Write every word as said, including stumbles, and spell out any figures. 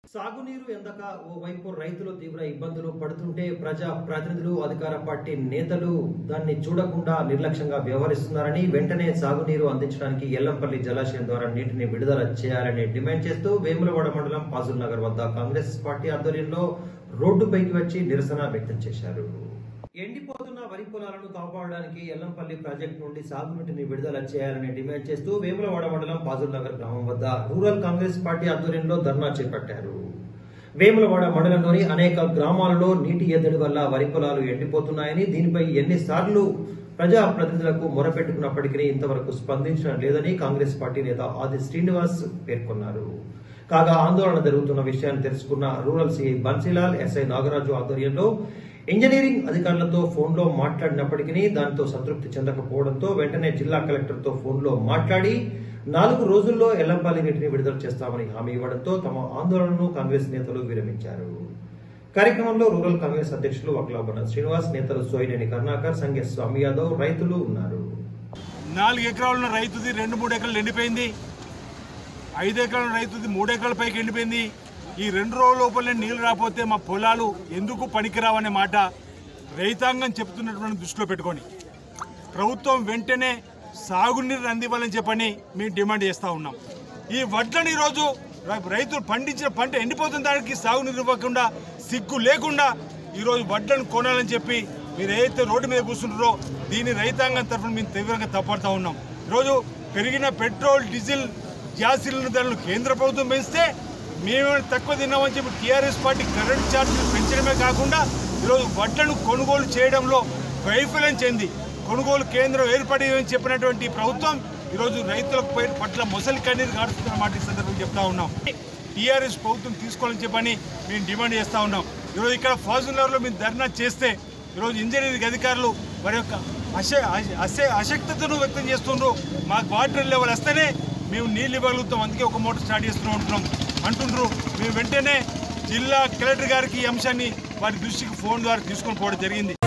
సాగునీరు ఎందక ఓవైపు రైతులు తీవ్ర ఇబ్బందులు పడుతుంటే ప్రజా ప్రతినిధులు అధికార పార్టీ నేతలు దాన్ని చూడకుండా నిర్లక్ష్యంగా వ్యవహరిస్తున్నారని వెంటనే సాగునీరు అందించడానికి ఎల్లంపల్లి జలాశయం ద్వారా నీటిని విడుదల చేయాలని డిమాండ్ చేస్తూ వేములవాడ మండలం పాజుల్ నగర్ వద్ద కాంగ్రెస్ పార్టీ ఆధ్వర్యంలో రోడ్డుపైకి వచ్చి నిరసన వ్యక్తం చేశారు. ఎండిపోతున్న వరి పొలాలను కాపాడడానికి ఎల్లంపల్లి ప్రాజెక్టు నుండి సాగునీటిని విడుదల చేయాలని డిమాండ్ చేస్తూ వేములవాడ మండలం పాజుల్ నగర్ గ్రామం వద్ద రూరల్ కాంగ్రెస్ పార్టీ ఆధ్వర్యంలో ధర్నా చేపట్టారు. వేములవాడ మండలంలోని అనేక గ్రామాలలో నీటి ఎద్దడి వల్ల వరి పొలాలు ఎండిపోతున్నాయని, దీనిపై ఎన్నిసార్లు ప్రజా ప్రతినిధులకు మొరపెట్టుకున్నప్పటికీ ఇంతవరకు స్పందించడం లేదని కాంగ్రెస్ పార్టీ నేత ఆది శ్రీనివాస్ పేర్కొన్నారు. కాగా ఆందోళన జరుగుతున్న విషయాన్ని తెలుసుకున్న rural CI Bansilal, SI Nagaraju ఆధ్వర్యంలో ఇంజనీరింగ్ అధికారులతో ఫోన్లో మాట్లాడినప్పటికీ దాంతో సంతృప్తి చెందకపోవడంతో వెంటనే జిల్లా కలెక్టర్తో ఫోన్లో మాట్లాడి నాలుగు రోజుల్లో ఎల్లంపల్లి నీటిని విడుదల చేస్తామని హామీ ఇవ్వడంతో తమ ఆందోళనను కాంగ్రెస్ నేతలు విరమించారు. కార్యక్రమంలో రూరల్ కాంగ్రెస్ అధ్యక్షులు వక్లాబన శ్రీనివాస్, నేతలు సోయినేని కరుణాకర్, సంగే స్వామి యాదవ్, రైతులు ఉన్నారు. నాలుగు ఎకరాల రైతుది రెండు మూడు ఎకరాలు ఎండిపోయింది. ఐదు ఎకరాల రైతుది మూడు ఎకరాల పైకి ఎండిపోయింది. ఈ రెండు రోజుల లోపలనే నీళ్లు రాకపోతే మా పొలాలు ఎందుకు పనికిరావనే మాట రైతాంగం చెప్తున్నటువంటి దృష్టిలో పెట్టుకొని ప్రభుత్వం వెంటనే సాగునీరు అందివ్వాలని చెప్పని మేము డిమాండ్ చేస్తూ ఉన్నాం. ఈ వడ్లని ఈరోజు రైతులు పండించిన పంట ఎండిపోతున్న దానికి సాగునీరు ఇవ్వకుండా, సిగ్గు లేకుండా ఈరోజు వడ్లను కొనాలని చెప్పి మీరు ఏదైతే రోడ్డు మీద కూర్చుంటారో దీని రైతాంగం తరఫున మేము తీవ్రంగా తప్పడుతూ ఉన్నాం. ఈరోజు పెరిగిన పెట్రోల్, డీజిల్, గ్యాస్ సిలిండర్ ధరలు కేంద్ర ప్రభుత్వం పెంచితే మేము తక్కువ తిన్నామని చెప్పి టీఆర్ఎస్ పార్టీ కరెంట్ ఛార్జీలు పెంచడమే కాకుండా ఈరోజు వడ్లను కొనుగోలు చేయడంలో వైఫల్యం చెంది కొనుగోలు కేంద్రం ఏర్పడేదని చెప్పినటువంటి ప్రభుత్వం ఈరోజు రైతుల పట్ల మొసలి కన్నీరు కాడుతున్న మాట ఈ సందర్భంగా చెప్తా ఉన్నాం. టీఆర్ఎస్ ప్రభుత్వం తీసుకోవాలని చెప్పని మేము డిమాండ్ చేస్తూ ఉన్నాం. ఈరోజు ఇక్కడ ఫాజుల్నగర్లో మేము ధర్నా చేస్తే ఈరోజు ఇంజనీరింగ్ అధికారులు వారి యొక్క అశ అశ అశక్తతను వ్యక్తం చేస్తున్నారు. మాకు వాటర్ లెవెల్ వస్తేనే మేము నీళ్ళు ఇవ్వగలుగుతాం, అందుకే ఒక మోటార్ స్టార్ట్ చేస్తూ ఉంటున్నాం అంటుండ్రు. మేము వెంటనే జిల్లా కలెక్టర్ గారికి ఈ అంశాన్ని వారి దృష్టికి ఫోన్ ద్వారా తీసుకొని పోవడం జరిగింది.